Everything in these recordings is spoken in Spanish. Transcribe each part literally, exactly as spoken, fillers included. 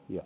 Ya.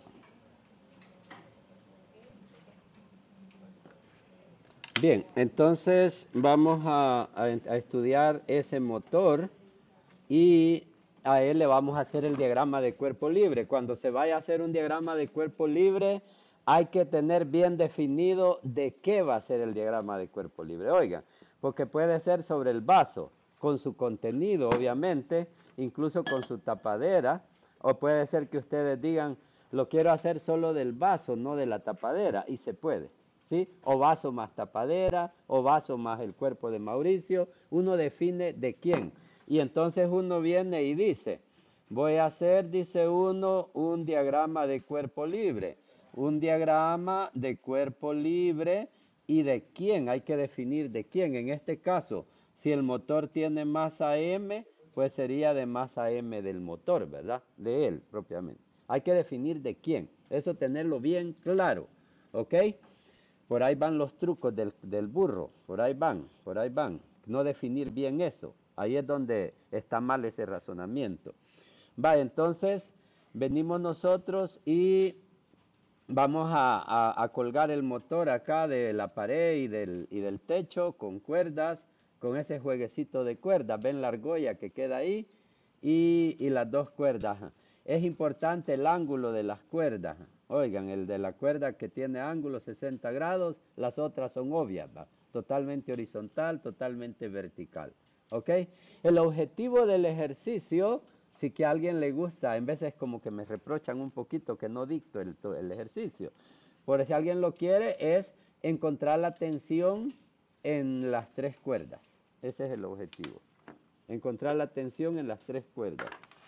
Bien, entonces vamos a, a- a estudiar ese motor y a él le vamos a hacer el diagrama de cuerpo libre. Cuando se vaya a hacer un diagrama de cuerpo libre, hay que tener bien definido de qué va a ser el diagrama de cuerpo libre. Oiga, porque puede ser sobre el vaso, con su contenido, obviamente, incluso con su tapadera, o puede ser que ustedes digan, lo quiero hacer solo del vaso, no de la tapadera, y se puede. ¿Sí? O vaso más tapadera, o vaso más el cuerpo de Mauricio, uno define de quién. Y entonces uno viene y dice, voy a hacer, dice uno, un diagrama de cuerpo libre. Un diagrama de cuerpo libre y de quién, hay que definir de quién. En este caso, si el motor tiene masa M, pues sería de masa M del motor, ¿verdad? De él propiamente. Hay que definir de quién. Eso tenerlo bien claro, ¿ok? Por ahí van los trucos del, del burro, por ahí van, por ahí van. No definir bien eso. Ahí es donde está mal ese razonamiento. Va, entonces venimos nosotros y vamos a, a- a colgar el motor acá de la pared y del, y del techo con cuerdas, con ese jueguecito de cuerdas. Ven la argolla que queda ahí y, y las dos cuerdas. Es importante el ángulo de las cuerdas. Oigan, el de la cuerda que tiene ángulo sesenta grados, las otras son obvias, ¿va? Totalmente horizontal, totalmente vertical. ¿Ok? El objetivo del ejercicio, si que a alguien le gusta, en veces como que me reprochan un poquito que no dicto el, el ejercicio. Por si alguien lo quiere, es encontrar la tensión en las tres cuerdas. Ese es el objetivo. Encontrar la tensión en las tres cuerdas.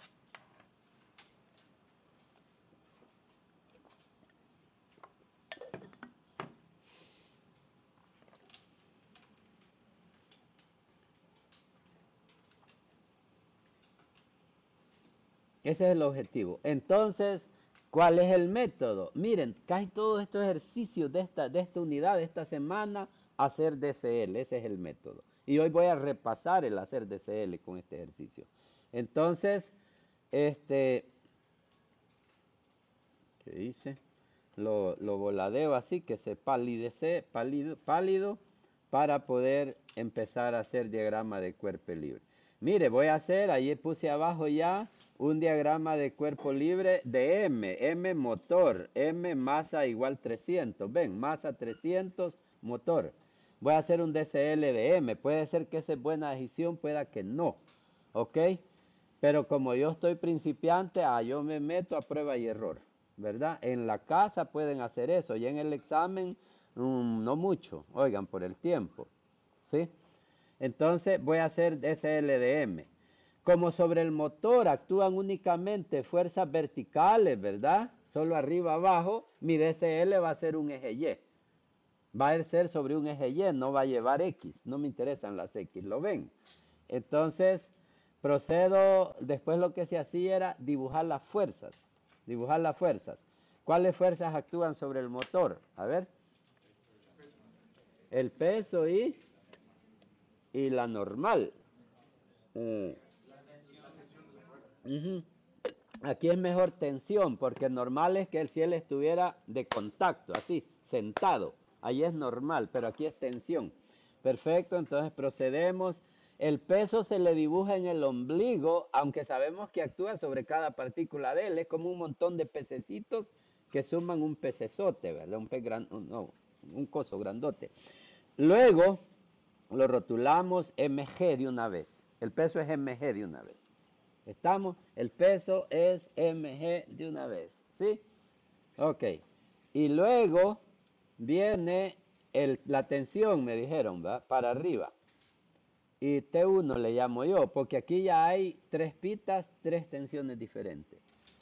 Ese es el objetivo. Entonces, ¿cuál es el método? Miren, casi todos estos ejercicios de esta, de esta unidad, de esta semana, hacer D C L. Ese es el método. Y hoy voy a repasar el hacer D C L con este ejercicio. Entonces, este, ¿qué dice? Lo, lo voladeo así, que se palidece, pálido, pálido, para poder empezar a hacer diagrama de cuerpo libre. Mire, voy a hacer, ahí puse abajo ya un diagrama de cuerpo libre de M, M motor, M masa igual trescientos, ven, masa trescientos, motor. Voy a hacer un D C L de M, puede ser que esa es buena decisión, pueda que no, ¿ok? Pero como yo estoy principiante, ah, yo me meto a prueba y error, ¿verdad? En la casa pueden hacer eso, y en el examen um, no mucho, oigan, por el tiempo, ¿sí? Entonces voy a hacer S L D M. Como sobre el motor actúan únicamente fuerzas verticales, ¿verdad? Solo arriba, abajo, mi D C L va a ser un eje Y. Va a ser sobre un eje Y, no va a llevar X, no me interesan las X, ¿lo ven? Entonces, procedo, después lo que se hacía era dibujar las fuerzas, dibujar las fuerzas. ¿Cuáles fuerzas actúan sobre el motor? A ver, el peso y, y la normal. Eh, ujú. Aquí es mejor tensión, porque normal es que el cielo estuviera de contacto, así, sentado. Ahí es normal, pero aquí es tensión. Perfecto, entonces procedemos. El peso se le dibuja en el ombligo, aunque sabemos que actúa sobre cada partícula de él. Es como un montón de pececitos que suman un pecesote, ¿verdad? Un pez gran, un, no, un coso grandote. Luego lo rotulamos M G de una vez. El peso es M G de una vez. ¿Estamos? El peso es M G de una vez. ¿Sí? Ok. Y luego viene el, la tensión, me dijeron, ¿va? Para arriba. Y T uno le llamo yo, porque aquí ya hay tres pitas, tres tensiones diferentes.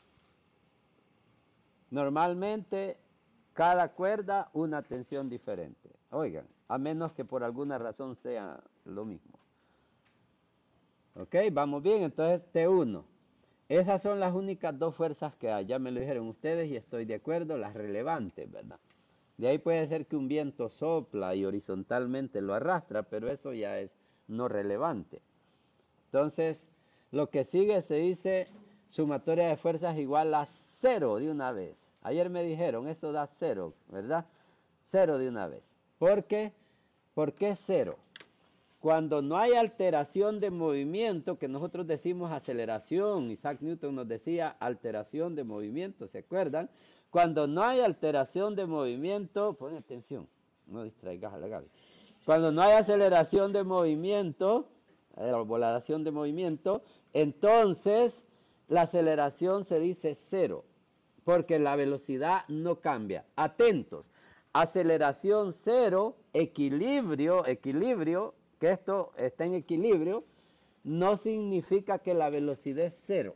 Normalmente, cada cuerda, una tensión diferente. Oigan, a menos que por alguna razón sea lo mismo. Ok, vamos bien, entonces T uno. Esas son las únicas dos fuerzas que hay, ya me lo dijeron ustedes y estoy de acuerdo, las relevantes, ¿verdad? De ahí puede ser que un viento sopla y horizontalmente lo arrastra, pero eso ya es no relevante. Entonces, lo que sigue se dice sumatoria de fuerzas igual a cero de una vez. Ayer me dijeron, eso da cero, ¿verdad? Cero de una vez. ¿Por qué? ¿Por qué cero? Cuando no hay alteración de movimiento, que nosotros decimos aceleración, Isaac Newton nos decía alteración de movimiento, ¿se acuerdan? Cuando no hay alteración de movimiento, pon atención, no distraigas a la Gaby. Cuando no hay aceleración de movimiento, eh, volación de movimiento, entonces la aceleración se dice cero, porque la velocidad no cambia. Atentos, aceleración cero, equilibrio, equilibrio, que esto está en equilibrio, no significa que la velocidad es cero.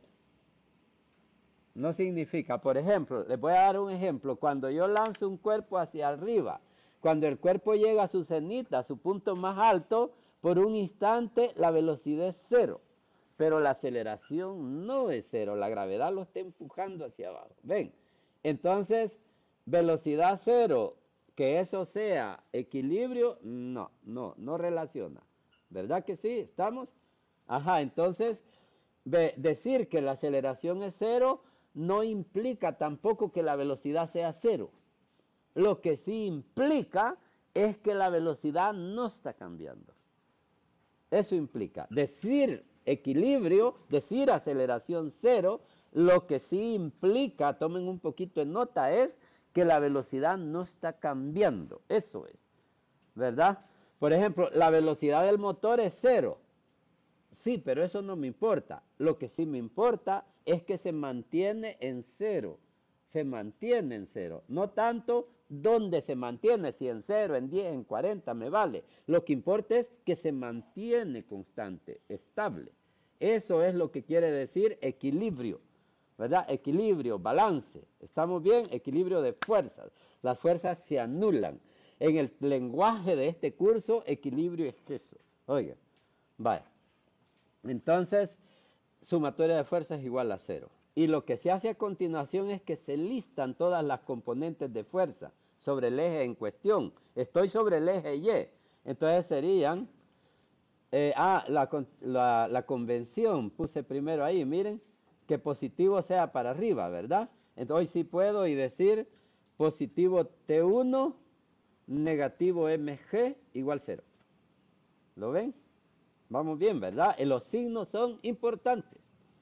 No significa, por ejemplo, les voy a dar un ejemplo, cuando yo lanzo un cuerpo hacia arriba, cuando el cuerpo llega a su cenita, a su punto más alto, por un instante la velocidad es cero, pero la aceleración no es cero, la gravedad lo está empujando hacia abajo. ¿Ven? Entonces, velocidad cero, que eso sea equilibrio, no, no, no relaciona. ¿Verdad que sí? ¿Estamos? Ajá, entonces, decir que la aceleración es cero no implica tampoco que la velocidad sea cero. Lo que sí implica es que la velocidad no está cambiando. Eso implica. Decir equilibrio, decir aceleración cero, lo que sí implica, tomen un poquito de nota, es que la velocidad no está cambiando. Eso es, ¿verdad? Por ejemplo, la velocidad del motor es cero. Sí, pero eso no me importa. Lo que sí me importa es que se mantiene en cero. Se mantiene en cero. No tanto dónde se mantiene, si en cero, en diez, en cuarenta, me vale. Lo que importa es que se mantiene constante, estable. Eso es lo que quiere decir equilibrio, ¿verdad? Equilibrio, balance. ¿Estamos bien? Equilibrio de fuerzas. Las fuerzas se anulan. En el lenguaje de este curso, equilibrio es eso. Oigan, vaya. Entonces, sumatoria de fuerzas es igual a cero. Y lo que se hace a continuación es que se listan todas las componentes de fuerza sobre el eje en cuestión. Estoy sobre el eje Y. Entonces serían, eh, ah, la, la, la convención, puse primero ahí, miren, que positivo sea para arriba, ¿verdad? Entonces hoy sí puedo y decir positivo T uno, negativo M G igual cero. ¿Lo ven? Vamos bien, ¿verdad? Y los signos son importantes.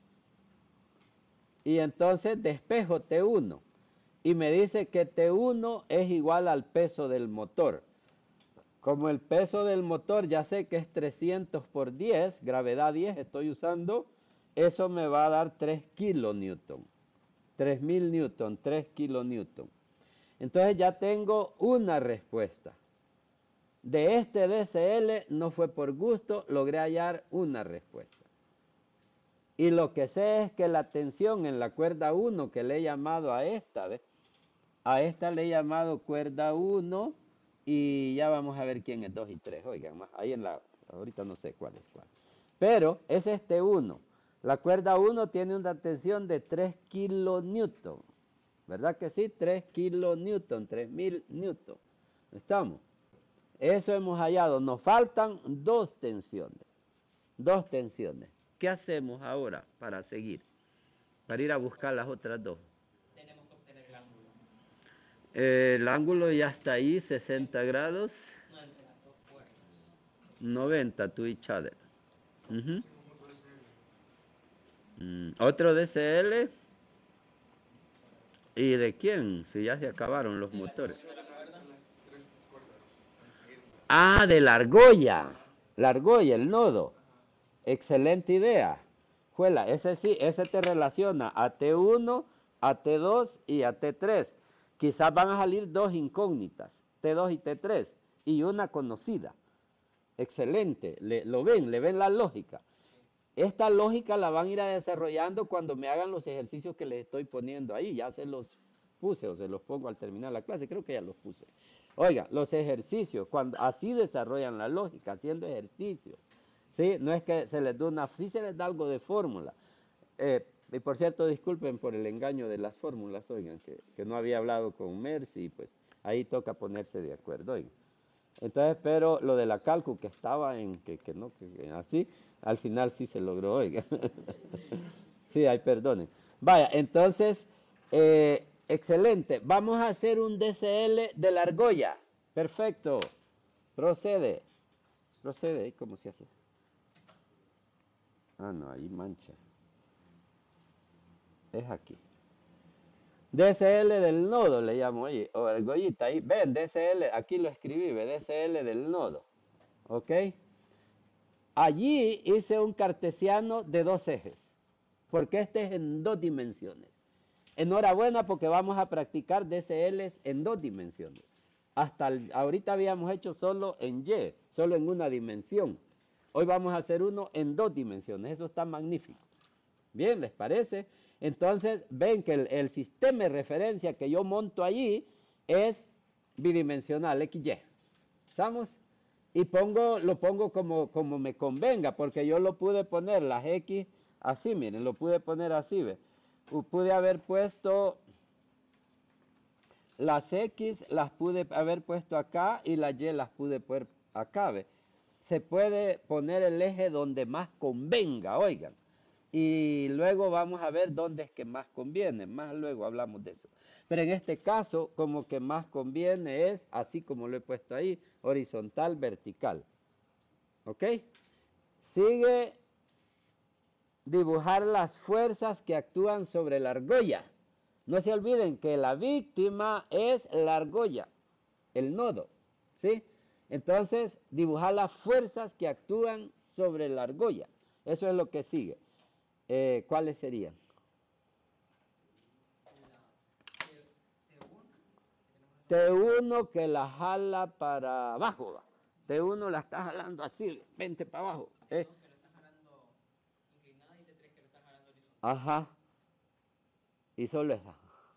Y entonces despejo T uno. Y me dice que T uno es igual al peso del motor. Como el peso del motor ya sé que es trescientos por diez, gravedad diez estoy usando, eso me va a dar tres kilonewton. tres mil newton, tres kilonewton. Entonces ya tengo una respuesta. De este D C L no fue por gusto, logré hallar una respuesta. Y lo que sé es que la tensión en la cuerda uno, que le he llamado a esta, ¿ves? A esta le he llamado cuerda uno y ya vamos a ver quién es dos y tres. Oigan, ahí en la, ahorita no sé cuál es cuál. Pero es este uno. La cuerda uno tiene una tensión de tres kilonewton. ¿Verdad que sí? tres kilonewton, tres mil newton. ¿Estamos? Eso hemos hallado. Nos faltan dos tensiones. Dos tensiones. ¿Qué hacemos ahora para seguir? Para ir a buscar las otras dos. Tenemos que obtener el ángulo. Eh, el ángulo ya está ahí, sesenta grados. No entre las dos puertas. noventa to each other. Uh-huh. Mm, otro D C L. ¿Y de quién? Si ya se acabaron los motores. Ah, de la argolla. La argolla, el nodo. Excelente idea. Juela, ese sí, ese te relaciona a T uno, a T dos y a T tres. Quizás van a salir dos incógnitas, T dos y T tres, y una conocida. Excelente, le, lo ven, le ven la lógica. Esta lógica la van a ir a desarrollando cuando me hagan los ejercicios que les estoy poniendo ahí. Ya se los puse o se los pongo al terminar la clase, creo que ya los puse. Oiga, los ejercicios, cuando así desarrollan la lógica, haciendo ejercicios. ¿Sí? No es que se les da una, sí se les da algo de fórmula. Eh, y por cierto, disculpen por el engaño de las fórmulas, oigan, que, que no había hablado con Mercy, pues ahí toca ponerse de acuerdo, oigan. Entonces, pero lo de la cálculo que estaba en que, que no, que, que así, al final sí se logró, oigan. Sí, hay perdonen. Vaya, entonces, eh, excelente. Vamos a hacer un D C L de la argolla. Perfecto. Procede. Procede. ¿Y cómo se hace? Ah, no, ahí mancha. Es aquí. D S L del nodo le llamo ahí, o argollita ahí. Ven, D S L, aquí lo escribí, ve, D S L del nodo. ¿Ok? Allí hice un cartesiano de dos ejes, porque este es en dos dimensiones. Enhorabuena porque vamos a practicar D S Ls en dos dimensiones. Hasta el- ahorita habíamos hecho solo en Y, solo en una dimensión. Hoy vamos a hacer uno en dos dimensiones. Eso está magnífico. Bien, ¿les parece? Entonces, ven que el, el sistema de referencia que yo monto allí es bidimensional, X Y. ¿Estamos? Y pongo, lo pongo como, como me convenga, porque yo lo pude poner las X así, miren, lo pude poner así, ¿ve? U- Pude haber puesto las X, las pude haber puesto acá y las Y las pude poner acá, ¿ve? Se puede poner el eje donde más convenga, oigan. Y luego vamos a ver dónde es que más conviene, más luego hablamos de eso. Pero en este caso, como que más conviene es, así como lo he puesto ahí, horizontal, vertical. ¿Ok? Sigue dibujar las fuerzas que actúan sobre la argolla. No se olviden que la víctima es la argolla, el nodo, ¿sí? Entonces, dibujar las fuerzas que actúan sobre la argolla. Eso es lo que sigue. Eh, ¿Cuáles serían? T uno que la jala para abajo. Va. T uno la está jalando así, vente para abajo. ¿eh? dos que lo está jalando inclinada y T tres que lo está jalando horizontal. Ajá. Y solo esa.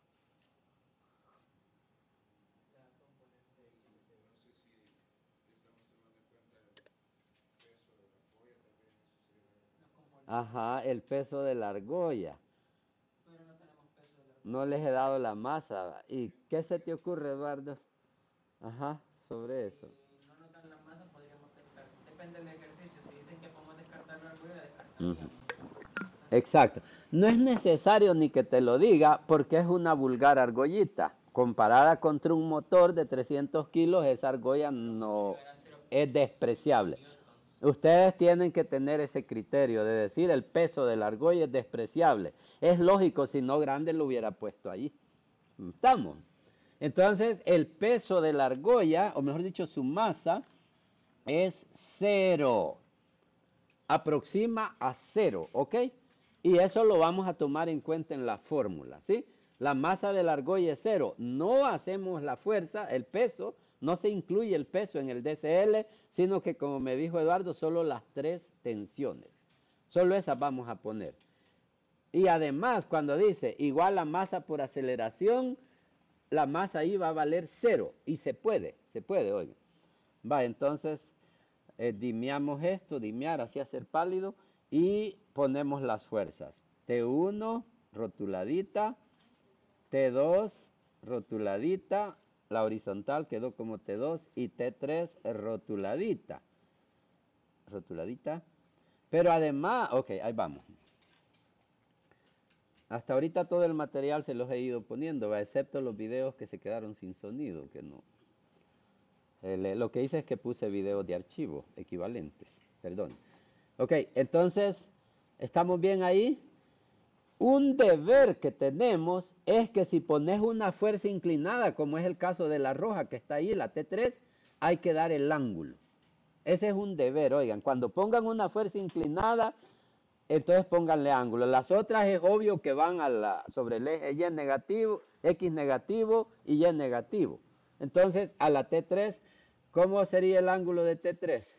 La componente y el T dos. No sé si estamos tomando en cuenta el peso de la polla, también eso sería. Los componentes. Ajá, el peso de la argolla. Pero no tenemos peso de la No les he dado la masa. ¿Y qué se te ocurre, Eduardo? Ajá, sobre eso. Si no nos dan la masa, podríamos descartar. Depende del ejercicio. Si dicen que podemos descartar la argolla, Ujú. descartaríamos. Exacto. No es necesario ni que te lo diga porque es una vulgar argollita. Comparada contra un motor de trescientos kilos, esa argolla no Llegar a cero es punto cinco despreciable. newtons. Ustedes tienen que tener ese criterio de decir el peso de la argolla es despreciable. Es lógico, si no grande lo hubiera puesto ahí. ¿Estamos? Entonces, el peso de la argolla, o mejor dicho, su masa, es cero. Aproxima a cero, ¿ok? Y eso lo vamos a tomar en cuenta en la fórmula, ¿sí? La masa de la argolla es cero. No hacemos la fuerza, el peso, no se incluye el peso en el D C L, sino que como me dijo Eduardo, solo las tres tensiones. Solo esas vamos a poner. Y además, cuando dice igual la masa por aceleración, la masa ahí va a valer cero. Y se puede, se puede, oigan. Va, entonces, eh, dimeamos esto, dimear, así hacer pálido, y ponemos las fuerzas. T uno, rotuladita, T dos, rotuladita, la horizontal quedó como T dos, y T tres, rotuladita. Rotuladita. Pero además, ok, ahí vamos. Hasta ahorita todo el material se los he ido poniendo, ¿va? Excepto los videos que se quedaron sin sonido, que no. El- lo que hice es que puse videos de archivo equivalentes, perdón. Ok, entonces, ¿estamos bien ahí? Un deber que tenemos es que si pones una fuerza inclinada, como es el caso de la roja que está ahí, la T tres, hay que dar el ángulo. Ese es un deber, oigan, cuando pongan una fuerza inclinada, entonces pónganle ángulo. Las otras es obvio que van a la, sobre el eje Y negativo, X negativo y Y negativo. Entonces, a la T tres, ¿cómo sería el ángulo de T tres?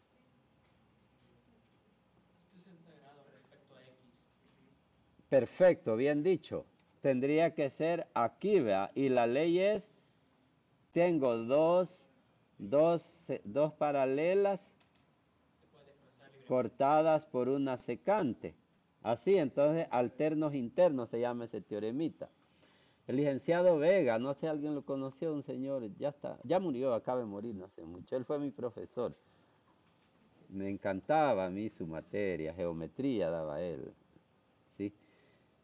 sesenta grados respecto a X. Perfecto, bien dicho. Tendría que ser aquí, vea. Y la ley es, tengo dos, dos, dos paralelas Se puede desplazar libremente. cortadas por una secante. Así, entonces, alternos internos se llama ese teoremita. El licenciado Vega, no sé si alguien lo conoció, un señor, ya está, ya murió, acaba de morir, no sé mucho. Él fue mi profesor. Me encantaba a mí su materia, geometría daba él, ¿sí?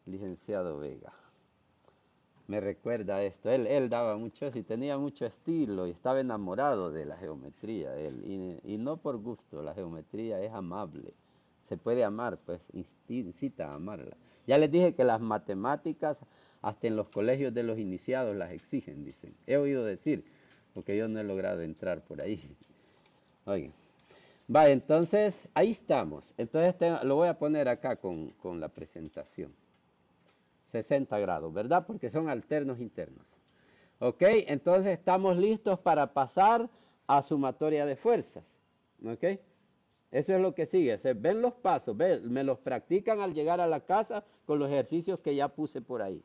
licenciado Vega. Me recuerda esto, él, él daba mucho eso y tenía mucho estilo y estaba enamorado de la geometría, él, y, y no por gusto, la geometría es amable, se puede amar, pues incita a amarla. Ya les dije que las matemáticas, hasta en los colegios de los iniciados las exigen, dicen. He oído decir, porque yo no he logrado entrar por ahí. Oigan. Va, entonces, ahí estamos. Entonces te, lo voy a poner acá con, con la presentación. sesenta grados, ¿verdad? Porque son alternos internos. ¿Ok? Entonces estamos listos para pasar a sumatoria de fuerzas. ¿Ok? Eso es lo que sigue. Se ven los pasos, ven, me los practican al llegar a la casa con los ejercicios que ya puse por ahí.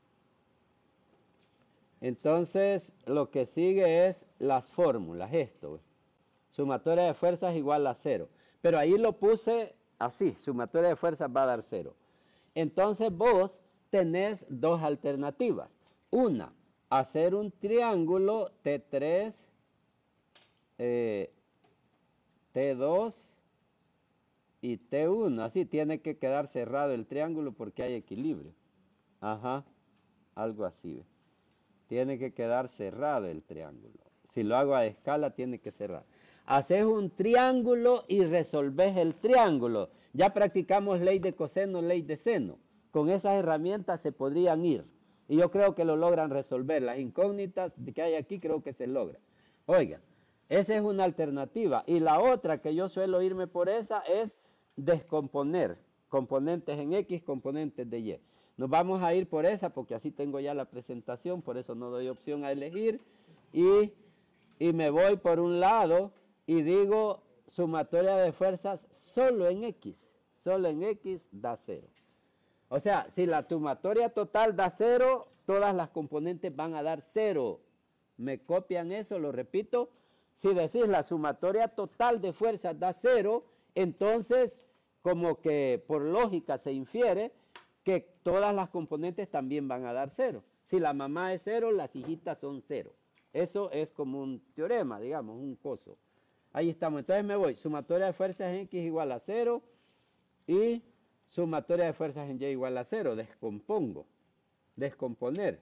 Entonces, lo que sigue es las fórmulas, esto. Sumatoria de fuerzas igual a cero. Pero ahí lo puse así, sumatoria de fuerzas va a dar cero. Entonces vos tenés dos alternativas. Una, hacer un triángulo T tres, eh, T dos y T uno. Así tiene que quedar cerrado el triángulo porque hay equilibrio. Ajá, algo así. ¿Ve? Tiene que quedar cerrado el triángulo. Si lo hago a escala, tiene que cerrar. Haces un triángulo y resolves el triángulo. Ya practicamos ley de coseno, ley de seno. Con esas herramientas se podrían ir. Y yo creo que lo logran resolver. Las incógnitas que hay aquí creo que se logra. Oiga, esa es una alternativa. Y la otra que yo suelo irme por esa es descomponer componentes en X, componentes de Y. Nos vamos a ir por esa porque así tengo ya la presentación, por eso no doy opción a elegir. Y, y me voy por un lado y digo sumatoria de fuerzas solo en X. Solo en X da cero. O sea, si la sumatoria total da cero, todas las componentes van a dar cero. ¿Me copian eso? Lo repito. Si decís la sumatoria total de fuerzas da cero, entonces como que por lógica se infiere que todas las componentes también van a dar cero. Si la mamá es cero, las hijitas son cero. Eso es como un teorema, digamos, un coso. Ahí estamos. Entonces me voy. Sumatoria de fuerzas en X igual a cero y sumatoria de fuerzas en Y igual a cero. Descompongo. Descomponer.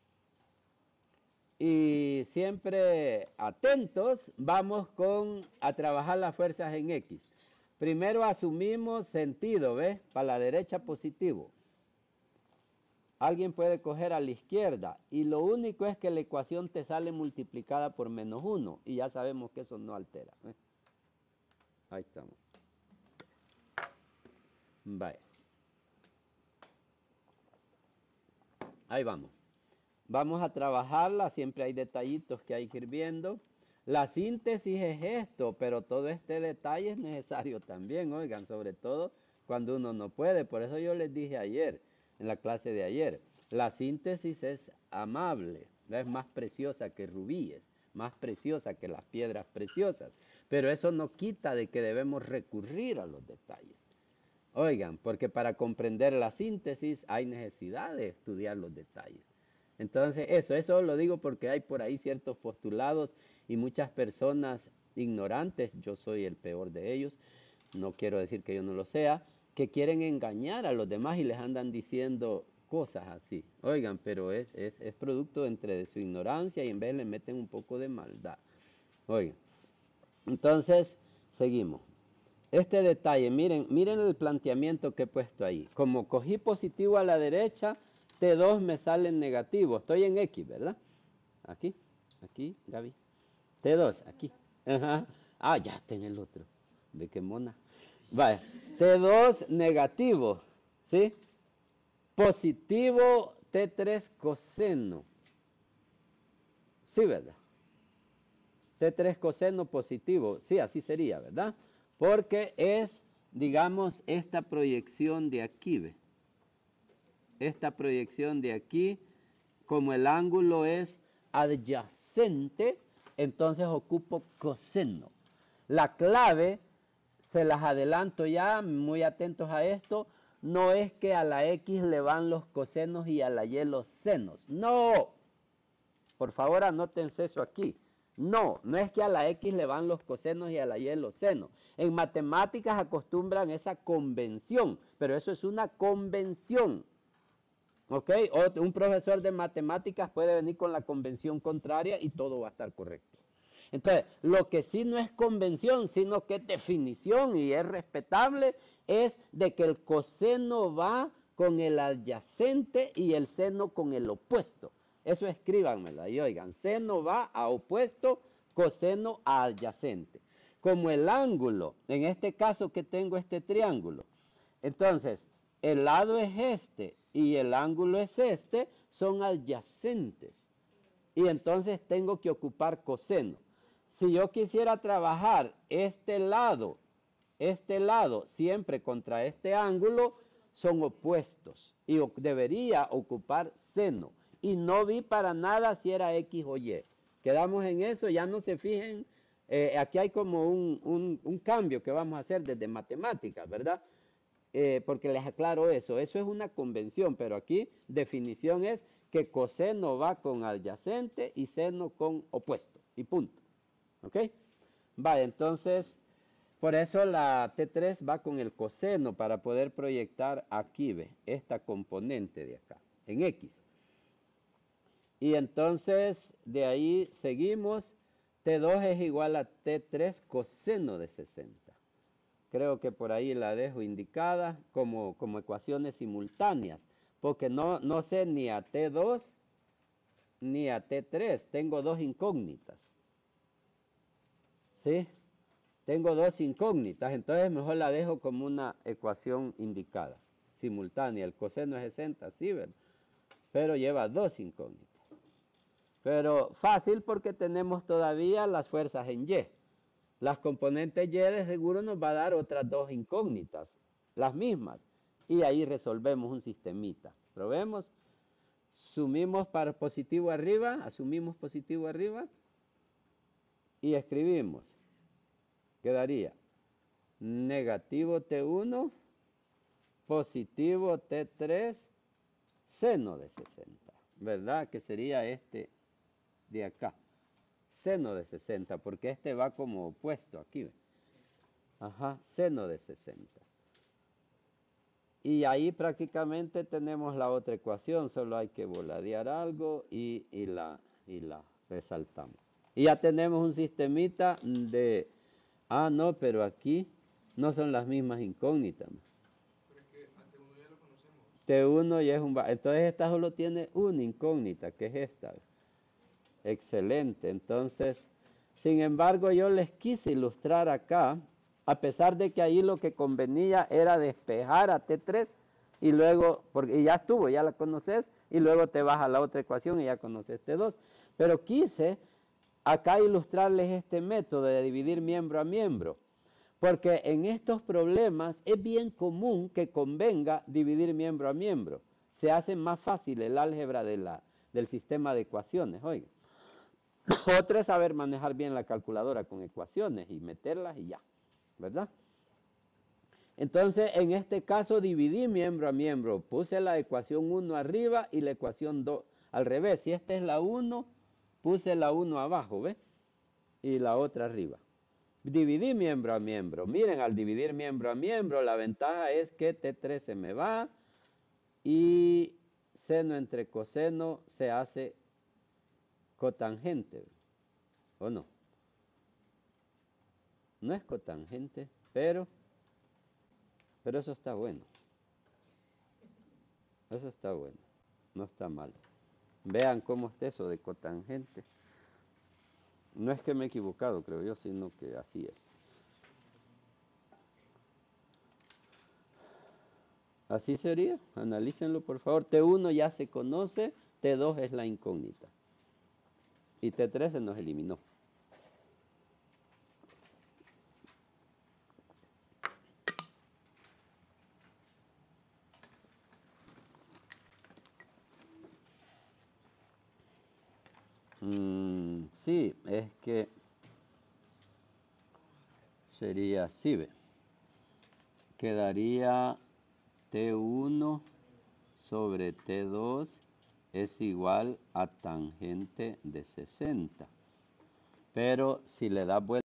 Y siempre atentos, vamos con a trabajar las fuerzas en X. Primero asumimos sentido, ¿ves? Para la derecha positivo. Alguien puede coger a la izquierda y lo único es que la ecuación te sale multiplicada por menos uno y ya sabemos que eso no altera. ¿eh? Ahí estamos. Vale. Ahí vamos. Vamos a trabajarla, siempre hay detallitos que hay que ir viendo. La síntesis es esto, pero todo este detalle es necesario también, oigan, sobre todo cuando uno no puede. Por eso yo les dije ayer, en la clase de ayer, la síntesis es amable, es más preciosa que rubíes, más preciosa que las piedras preciosas. Pero eso no quita de que debemos recurrir a los detalles. Oigan, porque para comprender la síntesis hay necesidad de estudiar los detalles. Entonces, eso, eso lo digo porque hay por ahí ciertos postulados y muchas personas ignorantes, yo soy el peor de ellos, no quiero decir que yo no lo sea, que quieren engañar a los demás y les andan diciendo cosas así. Oigan, pero es, es, es producto entre de su ignorancia y en vez le meten un poco de maldad. Oigan, entonces, seguimos. Este detalle, miren, miren el planteamiento que he puesto ahí. Como cogí positivo a la derecha, T dos me sale negativo. Estoy en X, ¿verdad? Aquí, aquí, Gaby. T dos, aquí. Ajá. Ah, ya está en el otro. Ve qué mona. Vaya, T dos negativo, ¿sí? Positivo T tres coseno. Sí, ¿verdad? T tres coseno positivo. Sí, así sería, ¿verdad? Porque es, digamos, esta proyección de aquí, ¿ve? Esta proyección de aquí, como el ángulo es adyacente, entonces ocupo coseno. La clave, se las adelanto ya, muy atentos a esto, no es que a la X le van los cosenos y a la Y los senos. No, por favor anótense eso aquí. No, no es que a la X le van los cosenos y a la Y los senos. En matemáticas acostumbran esa convención, pero eso es una convención. ¿Ok? O un profesor de matemáticas puede venir con la convención contraria y todo va a estar correcto. Entonces, lo que sí no es convención, sino que es definición y es respetable, es de que el coseno va con el adyacente y el seno con el opuesto. Eso escríbanmela y oigan, seno va a opuesto, coseno a adyacente. Como el ángulo, en este caso que tengo este triángulo, entonces, el lado es este y el ángulo es este, son adyacentes. Y entonces tengo que ocupar coseno. Si yo quisiera trabajar este lado, este lado siempre contra este ángulo, son opuestos. Y debería ocupar seno. Y no vi para nada si era X o Y. Quedamos en eso, ya no se fijen. Eh, aquí hay como un, un, un cambio que vamos a hacer desde matemáticas, ¿verdad? Eh, porque les aclaro eso, eso es una convención, pero aquí definición es que coseno va con adyacente y seno con opuesto, y punto. ¿Ok? Vale, entonces, por eso la T tres va con el coseno para poder proyectar aquí, ve, esta componente de acá, en X. Y entonces, de ahí seguimos, T dos es igual a T tres coseno de sesenta. Creo que por ahí la dejo indicada como, como ecuaciones simultáneas, porque no, no sé ni a T dos ni a T tres, tengo dos incógnitas. ¿Sí? Tengo dos incógnitas, entonces mejor la dejo como una ecuación indicada, simultánea. El coseno es sesenta, sí, ¿verdad? Pero lleva dos incógnitas. Pero fácil porque tenemos todavía las fuerzas en Y. Las componentes Y de seguro nos va a dar otras dos incógnitas, las mismas. Y ahí resolvemos un sistemita. Probemos. Sumimos para positivo arriba, asumimos positivo arriba y escribimos. Quedaría negativo T uno, positivo T tres, seno de sesenta. ¿Verdad? Que sería este de acá. Seno de sesenta, porque este va como opuesto aquí. Ajá, seno de sesenta. Y ahí prácticamente tenemos la otra ecuación, solo hay que voladear algo y, y, la, y la resaltamos. Y ya tenemos un sistemita de, ah, no, pero aquí no son las mismas incógnitas. Pero es que a T uno ya lo conocemos. T uno ya es un... Entonces esta solo tiene una incógnita, que es esta. Excelente. Entonces, sin embargo, yo les quise ilustrar acá, a pesar de que ahí lo que convenía era despejar a T tres y luego, porque ya estuvo, ya la conoces, y luego te vas a la otra ecuación y ya conoces T dos. Pero quise acá ilustrarles este método de dividir miembro a miembro, porque en estos problemas es bien común que convenga dividir miembro a miembro. Se hace más fácil el álgebra de la, del sistema de ecuaciones, oigan. Otro es saber manejar bien la calculadora con ecuaciones y meterlas y ya, ¿verdad? Entonces, en este caso dividí miembro a miembro. Puse la ecuación uno arriba y la ecuación dos al revés. Si esta es la uno, puse la uno abajo, ¿ves? Y la otra arriba. Dividí miembro a miembro. Miren, al dividir miembro a miembro, la ventaja es que T tres se me va y seno entre coseno se hace cotangente, ¿o no? No es cotangente, pero, pero eso está bueno. Eso está bueno, no está mal. Vean cómo está eso de cotangente. No es que me he equivocado, creo yo, sino que así es. Así sería, analícenlo por favor. T uno ya se conoce, T dos es la incógnita. Y T tres se nos eliminó. Mm, sí, es que sería así, ve. Quedaría T uno sobre T dos es igual a tangente de sesenta. Pero si le das vuelta